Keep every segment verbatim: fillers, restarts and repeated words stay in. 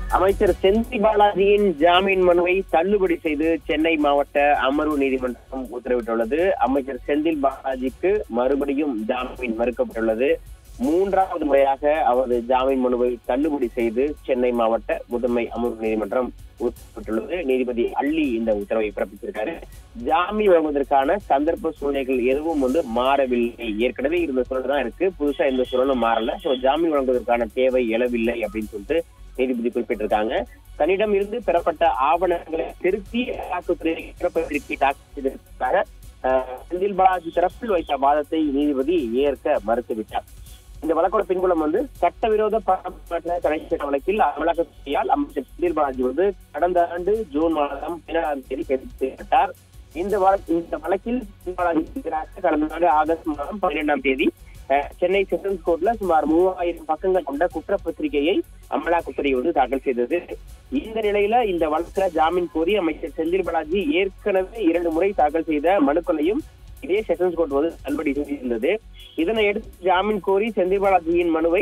அமைச்சர் செந்தில் பாலாஜியின் ஜாமீன் மனுவை தள்ளுபடி செய்து சென்னை மாவட்ட அமர்வு நீதிமன்றம் உத்தரவிட்டுள்ளது. அமைச்சர் செந்தில் பாலாஜிக்கு மறுபடியும் ஜாமீன் மறுக்கப்பட்டுள்ளது. மூன்றாவது முறையாக அவரது ஜாமீன் மனுவை தள்ளுபடி செய்து சென்னை மாவட்ட முதன்மை அமர்வு நீதிமன்றம் உத்தரவிட்டுள்ளது. நீதிபதி அள்ளி இந்த உத்தரவை பிறப்பித்திருக்காரு. ஜாமீன் வழங்குவதற்கான சந்தர்ப்ப சூழ்நிலைகள் எதுவும் வந்து மாறவில்லை. ஏற்கனவே இருந்த சூழல் தான் இருக்கு, புதுசா எந்த சூழலும் மாறல. சோ ஜாமீன் வழங்குவதற்கான தேவை எழவில்லை அப்படின்னு சொல்லிட்டு நீதிபதி குறிப்பிட்டிருக்காங்க. தன்னிடம் இருந்து பெறப்பட்ட ஆவணங்களை திருத்தி குற்றப்பத்திரிகை தாக்கல் செய்ததற்காக செந்தில் பாலாஜி தரப்பில் வைத்த வாதத்தை நீதிபதி ஏற்க மறுத்துவிட்டார். இந்த வழக்கோட பின்புலம் வந்து சட்டவிரோத பணப்பரிமாற்ற தடை சட்ட வழக்கில் அமலாக்கத்துறையால் அமைச்சர் செந்தில் பாலாஜி வந்து கடந்த ஆண்டு ஜூன் மாதம் பதினேழாம் தேதி கைது செய்யப்பட்டார். இந்த இந்த வழக்கில் செந்தில் பாலாஜிக்கு எதிராக கடந்த ஆண்டு ஆகஸ்ட் மாதம் பன்னிரெண்டாம் தேதி சென்னை செஷன்ஸ் கோர்ட்ல சுமார் மூவாயிரம் பக்கங்கள் கொண்ட குற்றப்பத்திரிகையை அமலாக்கத்துறை வந்து தாக்கல் செய்தது. இந்த நிலையில இந்த வழக்குல ஜாமீன் கோரி அமைச்சர் செந்தில் பாலாஜி ஏற்கனவே இரண்டு முறை தாக்கல் செய்த மனுக்களையும் இதே செஷன்ஸ் கோர்ட் வந்து தள்ளுபடி செய்திருந்தது. இதனை எடுத்து ஜாமீன் கோரி செந்தில் பாலாஜியின் மனுவை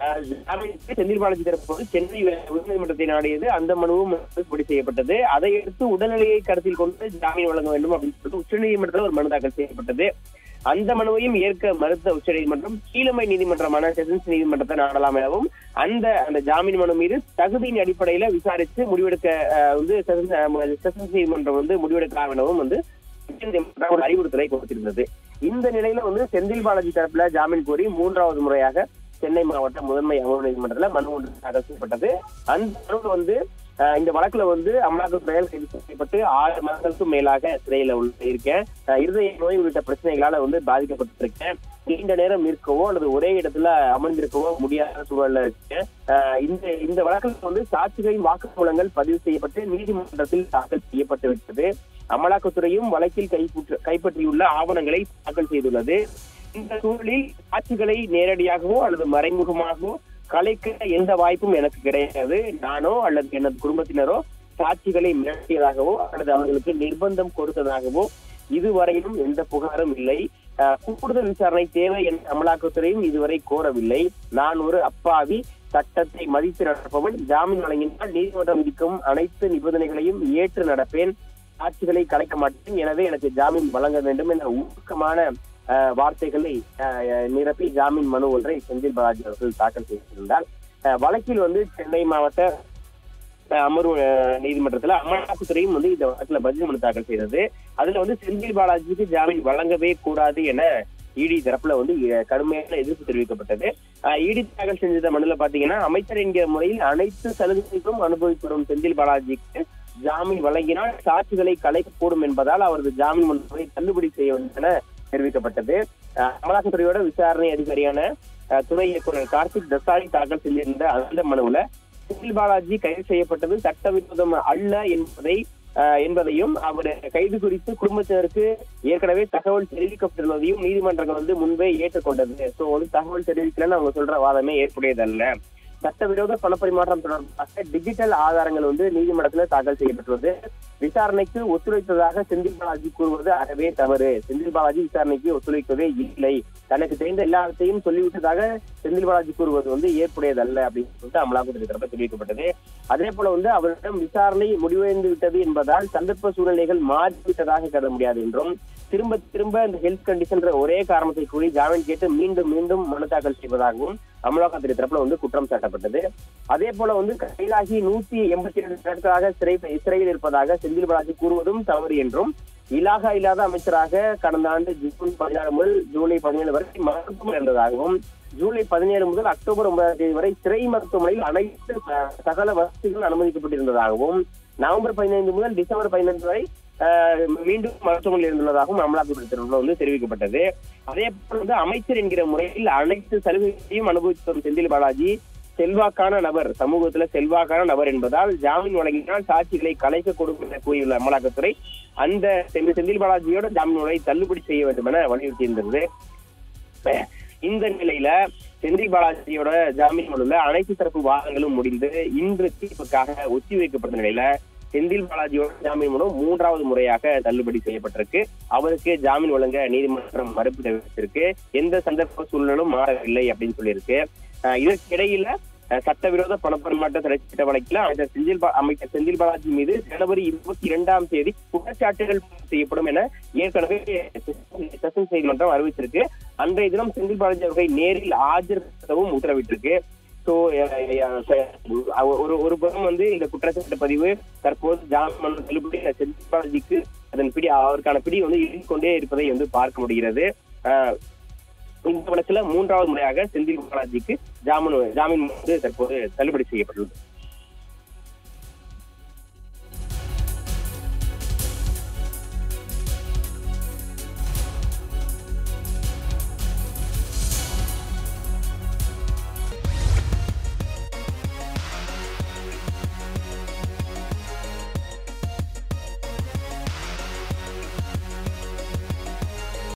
செந்தில் பாலாஜி தரப்பு சென்னை உயர்நீதிமன்றத்தை நாடியது. அந்த மனுவும் தள்ளுபடி செய்யப்பட்டது. அதை அடுத்து உடல்நிலையை கருத்தில் கொண்டு ஜாமீன் வழங்க வேண்டும் அப்படின்னு சொல்லிட்டு உச்சநீதிமன்றத்தில் ஒரு மனு தாக்கல் செய்யப்பட்டது. அந்த மனுவையும் ஏற்க மறுத்த உச்சநீதிமன்றம் கீழமை நீதிமன்றமான செஷன்ஸ் நீதிமன்றத்தை நாடலாம் எனவும் அந்த அந்த ஜாமீன் மனு மீது தகுதியின் அடிப்படையில விசாரித்து முடிவெடுக்க வந்து செஷன்ஸ் நீதிமன்றம் வந்து முடிவெடுக்கலாம் எனவும் வந்து ஒரு அறிவுறுத்தலை கொடுத்திருந்தது. இந்த நிலையில வந்து செந்தில் பாலாஜி தரப்புல ஜாமீன் கோரி மூன்றாவது முறையாக சென்னை மாவட்ட முதன்மை அமர்வு நீதிமன்றத்துல மனு ஒன்று தாக்கல் செய்யப்பட்டது. அந்த மனு வந்து இந்த வழக்குல வந்து அமலாக்கத்துறையால் கைது செய்யப்பட்டு ஆறு மாதங்களுக்கும் மேலாக சிறையில இருக்கேன், இருதய நோய் உள்ளிட்ட பிரச்சனைகளால வந்து பாதிக்கப்பட்டிருக்கேன், நீண்ட நேரம் இருக்கவோ அல்லது ஒரே இடத்துல அமர்ந்திருக்கவோ முடியாத சூழல்ல இருக்கேன். இந்த இந்த வழக்கில் வந்து சாட்சிகளின் வாக்குமூலங்கள் பதிவு செய்யப்பட்டு நீதிமன்றத்தில் தாக்கல் செய்யப்பட்டு விட்டது. அமலாக்கத்துறையும் வழக்கில் கைப்பற்ற கைப்பற்றியுள்ள ஆவணங்களை தாக்கல் செய்துள்ளது. இந்த சூழலில் சாட்சிகளை நேரடியாகவோ அல்லது மறைமுகமாகவோ கலைக்க எந்த வாய்ப்பும் எனக்கு கிடையாது. நானோ அல்லது எனது குடும்பத்தினரோ சாட்சிகளை மிரட்டியதாகவோ அல்லது அவர்களுக்கு நிர்பந்தம் கொடுத்ததாகவோ இதுவரையிலும் எந்த புகாரும் இல்லை. கூடுதல் விசாரணை தேவை என்ற அமலாக்கத்துறையும் இதுவரை கோரவில்லை. நான் ஒரு அப்பாவி, சட்டத்தை மதித்து நடப்பவன். ஜாமீன் வழங்கினால் நீதிமன்றம் விதிக்கும் அனைத்து நிபந்தனைகளையும் ஏற்று நடப்பேன். சாட்சிகளை கலைக்க மாட்டேன். எனவே எனக்கு ஜாமீன் வழங்க வேண்டும் என்ற ஊக்கமான வார்த்தைகளை நிரப்பி ஜாமீன் மனு ஒன்றை செந்தில் பாலாஜி அவர்கள் தாக்கல் செய்திருந்தார். வழக்கில் வந்து சென்னை மாவட்ட அமர்வு நீதிமன்றத்துல அமலாக்கத்துறையும் வந்து இந்த வழக்குல பதில் மனு தாக்கல் செய்தது. அதுல வந்து செந்தில் பாலாஜிக்கு ஜாமீன் வழங்கவே கூடாது என இடி தரப்புல வந்து கடுமையான எதிர்ப்பு தெரிவிக்கப்பட்டது. இடி தாக்கல் செஞ்ச மனுல பாத்தீங்கன்னா அமைச்சர் என்கிற முறையில் அனைத்து சலுகைகளும் அனுபவிக்கும் செந்தில் பாலாஜிக்கு ஜாமீன் வழங்கினால் சாட்சிகளை கலைக்கக்கூடும் என்பதால் அவரது ஜாமீன் மனுவை தள்ளுபடி செய்ய வேண்டும் என தெரிவிக்கப்பட்டது. அமலாக்கத்துறையோட விசாரணை அதிகாரியான துணை இயக்குநர் கார்த்திக் தசாரி தாக்கல் செய்திருந்த அந்த மனுவுல செந்தில் பாலாஜி கைது செய்யப்பட்டது சட்டவிரோதம் அல்ல என்பதை என்பதையும் அவர் கைது குறித்து குடும்பத்தினருக்கு ஏற்கனவே தகவல் தெரிவிக்கப்பட்டுள்ளதையும் நீதிமன்றங்கள் வந்து முன்பே ஏற்றுக்கொண்டது. சோ வந்து தகவல் தெரிவிக்கலன்னு அவங்க சொல்ற வாதமே ஏற்புடையதல்ல. சட்டவிரோத பணப்பரிமாற்றம் தொடர்பாக டிஜிட்டல் ஆதாரங்கள் வந்து நீதிமன்றத்துல தாக்கல் செய்யப்பட்டுள்ளது. விசாரணைக்கு ஒத்துழைத்ததாக செந்தில் பாலாஜி கூறுவது அறவே தவறு. செந்தில் பாலாஜி விசாரணைக்கு ஒத்துழைக்கவே இல்லை. தனக்கு தெரிந்த எல்லாத்தையும் சொல்லிவிட்டதாக செந்தில் பாலாஜி கூறுவது வந்து ஏற்புடையதல்ல அப்படின்னு சொல்லிட்டு அமலாக்கத்துறை தரப்பு தெரிவிக்கப்பட்டது. அதே போல வந்து அவரிடம் விசாரணை முடிவடைந்து விட்டது என்பதால் சந்தர்ப்ப சூழ்நிலைகள் மாறிவிட்டதாக கருத முடியாது என்றும் திரும்ப திரும்ப இந்த ஹெல்த் கண்டிஷன் ஒரே காரணத்தை கூறி ஜாமீன் கேட்டு மீண்டும் மீண்டும் மனு தாக்கல் செய்வதாகவும் அமலாக்கத்துறை தரப்புல வந்து குற்றம் சாட்டப்பட்டது. அதே போல வந்து கைதாகி நூத்தி எண்பத்தி இரண்டு நாட்களாக சிறை சிறையில் இருப்பதாக செந்தில் பாலாஜி கூறுவதும் தவறு என்றும் இலாகா இல்லாத அமைச்சராக கடந்த ஆண்டு ஜூன் பதினாறு முதல் ஜூலை பதினேழு வரை மருத்துவம் இருந்ததாகவும் ஜூலை பதினேழு முதல் அக்டோபர் ஒன்பதாம் தேதி வரை சிறை மருத்துவமனையில் அனைத்து சகல வசதிகள் அனுமதிக்கப்பட்டிருந்ததாகவும் நவம்பர் பதினைந்து முதல் டிசம்பர் பதினைந்து வரை மீண்டும் மருத்துவமனையில் இருந்துள்ளதாகவும் அமலாக்கத்துறை வந்து தெரிவிக்கப்பட்டது. அதே போல வந்து அமைச்சர் என்கிற முறையில் அனைத்து சலுகைகளையும் அனுபவித்து வரும் செந்தில் பாலாஜி செல்வாக்கான நபர், சமூகத்துல செல்வாக்கான நபர் என்பதால் ஜாமீன் வழங்கினால் சாட்சிகளை கலைக்க கொடுக்கும் என கூறியுள்ள அமலாக்கத்துறை அந்த செந்தில் பாலாஜியோட ஜாமீன் வழங்கை தள்ளுபடி செய்ய வேண்டும் என வலியுறுத்தியிருந்தது. இந்த நிலையில செந்தில் பாலாஜியோட ஜாமீன் மனுல அனைத்து தரப்பு வாதங்களும் முடிந்து இன்று தீர்ப்புக்காக ஒத்தி வைக்கப்பட்ட நிலையில செந்தில் பாலாஜியோட ஜாமீன் மனு மூன்றாவது முறையாக தள்ளுபடி செய்யப்பட்டிருக்கு. அவருக்கு ஜாமீன் வழங்க நீதிமன்றம் மறுப்பு தெரிவித்திருக்கு. எந்த சந்தர்ப்ப சூழ்நிலும் மாறவில்லை அப்படின்னு சொல்லியிருக்கு. இதற்கிடையில சட்டவிரோத பணப்பரிமாற்ற தடை சட்ட வழக்கில் அமைச்சர் செந்தில் அமைச்சர் செந்தில் பாலாஜி மீது ஜனவரி இருபத்தி இரண்டாம் தேதி குற்றச்சாட்டுகள் செய்யப்படும் என ஏற்கனவே செஷன்ஸ் நீதிமன்றம் அறிவிச்சிருக்கு. அன்றைய தினம் செந்தில் பாலாஜி அவர்களை நேரில் ஆஜர்படுத்தவும் உத்தரவிட்டிருக்கு. ஸோ ஒரு ஒரு புறம் வந்து இந்த குற்றச்சாட்டு பதிவு தற்போது ஜாமீன் தள்ளுபடி செந்தில் பாலாஜிக்கு அதன் பிடி அவருக்கான பிடி வந்து இருந்து கொண்டே இருப்பதை வந்து பார்க்க முடிகிறது. இந்த வழக்குல மூன்றாவது முறையாக செந்தில் பாலாஜிக்கு ஜாமீன் ஜாமீன் வந்து தற்போது தள்ளுபடி செய்யப்பட்டுள்ளது.